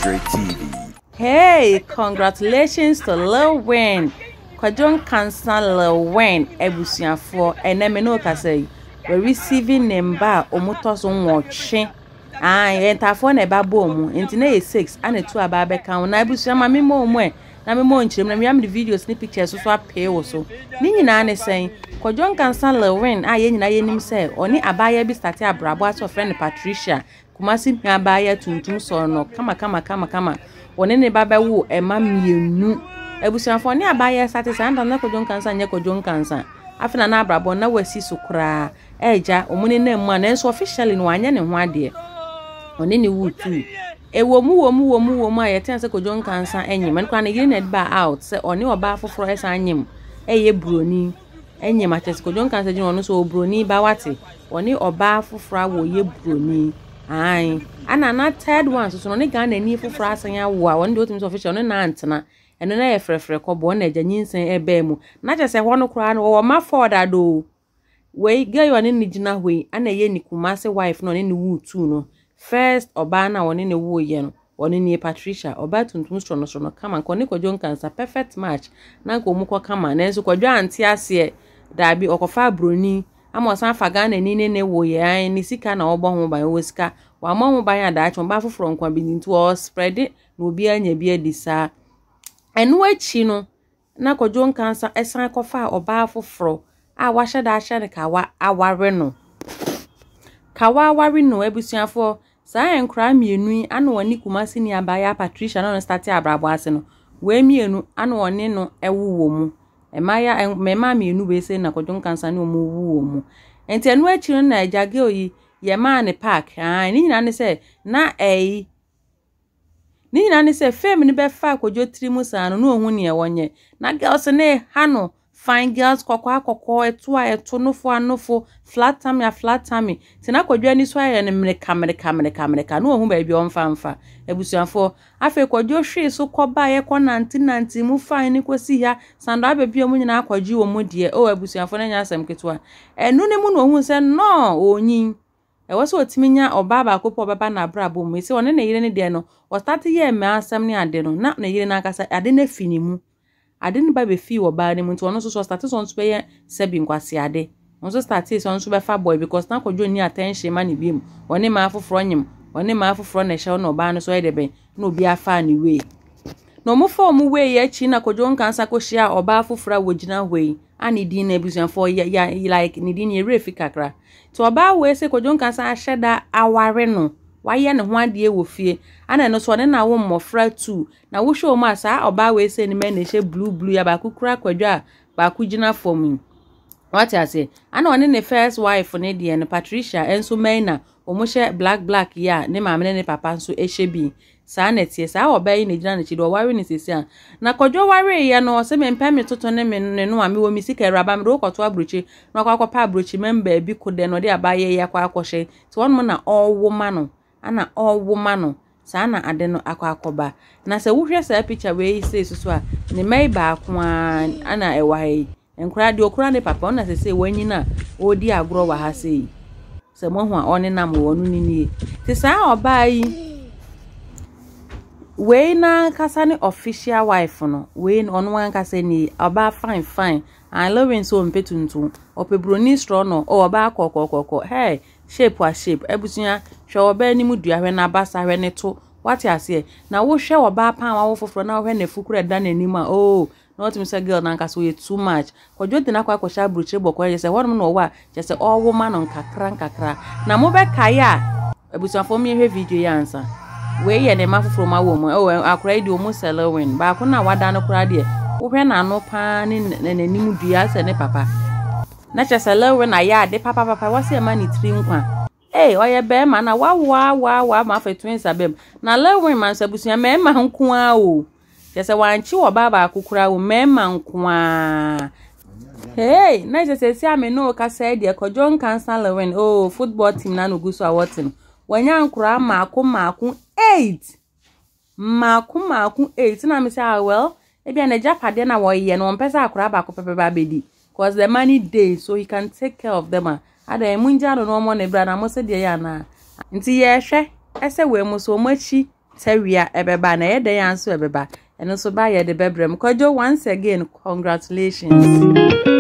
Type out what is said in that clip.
Great TV. Hey, congratulations to Lilwyn. Kwadwo nkansah Lilwyn ebusuafo eneme no kasai. We receiving number omutoso nwotwe. Entafo na babo mu. Enti na 6 and 2 aba be kan na ebusuama memo mu na memo nchirem na miam the videos ni pictures so apay wo so. Ni nyina ne sen Kwadwo nkansah Lilwyn ye nyina yenim se oni abaya bi start abrabo aso friend Patricia. Kumasi abaya tuntum so no kama wone ne baba wo ema mienu ebusuafo ne abaya satisa anda na Kwadwo nkansah nye Kwadwo nkansah afina na abrabo na wasi so kra eja omuni na mu na nso officially no anya ne ho ade one ne wutu ewo mu ayete se Kwadwo nkansah enyim en kwa na yiri na ba out se one oba foforo esa anyim eye broni enyim atese Kwadwo nkansah jin ono so broni ba wate one oba foforo awo ye broni ana na third one so no ne ga na ni foforo asanya wo a one do team official no na antena eno na ye frefre kobo na aganyinsen ebe mu na je se ho no kura no wo ma fada do we girl one ni gina hoi ana ye ni kumase wife no ne ni wu tu no first oba na one ne wo ye no one ni Patricia oba tuntum so no kama ko ne Kwadwo nkansah perfect match na ko mu ko kama na enso Kwadwo anti ase da bi okofa broni ama san faga na ni ne wo ye ni sika na obo ho ban wo sika wa mo ho ban ada acho ba foforo nkwa bi nti o spread no bi anya bi adisa enu achi no na Kwadwo nkansah esan kofa oba foforo a wa hyeda ne kawa aware no ebusuafo saa enkra mienu anu oni kumasi ni abaya Patricia no start abrabo ase no we mienu anu oni no ewuwo mu emaya mema mienu be se na Kwadwo nkansah ni omuwuwo mu enti enu achi no na ejage oyi ye ma ne park ni nyina ne se na ni nyina ne se fame ni be fa Kwadwo trimu sa no ohun ne wonye na girls ne ha no fine girls kokwa eto nofo flat tummy tina Kwadwo ani so aye ne mreka no ohun ba bi onfa ebusuafo afa Kwadwo hwe so koba ye nanti mu fine ni kosi ya sando abebia mu nyina Kwadwo wo mu de o ebusuafo na nya asem ketwa enu ne mu no ohun se no onyin ewo so otiminya oba ba kopo baba na brabo mu se one ne yire ne de no o start ye me asem ne ade no na yire na akasa ade na fini mu ade ne ba be fi wo ba ne mu nti ono so start so nso be ye sebi nkwase ade onso start so nso be fa boy because na Kwadwo ni attention ma ne biem one ma afoforo nyim one ma afoforo na hye no ba no so ye de ben na obi afa ni we no mo fo mu we ye chi na Kwadwo nkansah ko hia oba afoforo wo gina hoi ani din na ebusuafo ya like ni din ye refi kakra to oba we se Kwadwo nkansah ahyeda aware no waye ne ho ade wo fie ana no so ne na wo mmofra tu na wo hwe o ma sa oba we se ni me na hye blue ya ba kukura Kwadwo a ba ku gina form what I say ana one ne first wife ne de ne Patricia enso maina o mo hye black ya ne maame ne papa nso ehye bi sa na tie sa obai ne gina ne chi do ware ne sesi a na Kwadwo ware ya no se me mpam toto ne me no ame wo mi sika raba me do kwoto abrochi na akwa abrochi member bi ko de no de abaye ya kwa akwhye ti won mo na owo ma no ana owo no sa na ade no akwa na se wo hwe sa picture we say so a ne mai ba ko ana ewai enkura de okura ne papa ona se wanyi na odi agro wa ha sei se mo ho a one na mo wonu ni ti sa obai we na kasa ni official wife no we on wan kasa ni oba fine and Lilwyn so mpetuntu opebroni straw no oba kokoko hey shape ebusuya hwe oba ni mudua hwe na basa hwe ne to what ya say na wo hwe oba pan wa wo foforo na hwe na fukura da nanim a oh not me say girl na nkaso ye too much Kwadwo de na kwa kwasha bruche bokwa ye say won no wa je say all woman no nkakra na mo be kai a ebusuafo me hwe video ya ansa we ye ne mafoforo ma wo mu oh akura di o mu Lilwyn ba ko na wada no kura de wo hwe na no pa ni nanim dua se ne papa na che Lilwyn na ya de papa wa se ma ni tri nkwa oye be ma na wa ma fa twins abem na Lilwyn man sabusuya me ma nko a o je se wanchi wo baba akukura wo me ma nko a na je se si ame no ka say de Kwadwo nkansah Lilwyn football team na no guso awotin wanya nkura maako 8 na me say well ebia na japade na wo ye no mpesa akura ba ko pepe ba bedi cause the money day so he can take care of them ada munja no mo ne bra na mo se de ya na nti ye hwe ese we mo so mo chi Tewia ebeba na yede yanso ebeba eno so ba ye de bebrem Kwadwo once again congratulations